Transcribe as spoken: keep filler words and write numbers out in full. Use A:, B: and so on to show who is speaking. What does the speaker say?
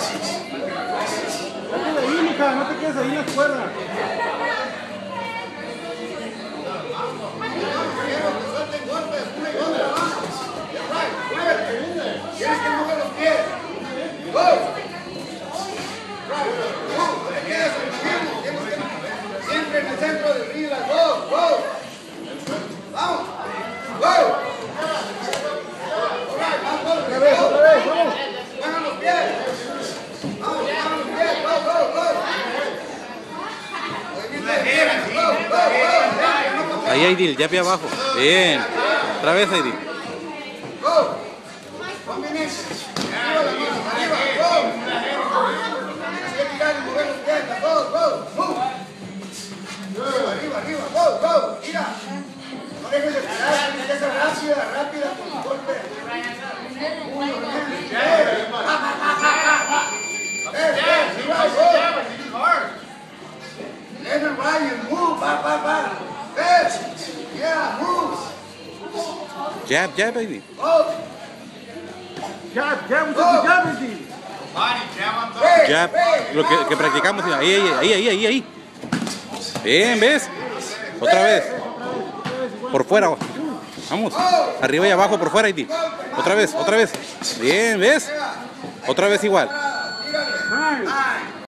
A: Sáquete de ahí, mija, no te quedes ahí en las cuerdas.
B: Tienes que mover los pies. Go. Siempre en el centro de Rila. Go, go. Vamos. Go.
A: Otra vez, otra vez, vamos.
B: Muevan los pies. Vamos, muevan los pies. Go, go, go.
C: Ahí, Aidil, ya pie abajo. Bien. Otra vez, Aidil.
B: Go. Combination. Arriba, go. Tienes que tirar y mover los pies. Go, go, move. Arriba, arriba, go, go. Mira. No dejes de tirar, tienes que ser rápida, rápida con el golpe. Muy bien. Hey, hey, right, go. Let it ride and move, ba, ba, ba. Hey, yeah, move.
C: Jab, jab, Aidil.
B: Go.
A: Jab, jab, muchachos, jab, Aidil.
C: Jab, lo que, que practicamos. Ahí, ahí, ahí, ahí, ahí, ahí. Bien, ¿ves? Otra vez. Por fuera. Vamos. Arriba y abajo, por fuera, Aidil. Otra vez, otra vez. Bien, ¿ves? Otra vez igual.
A: Nice.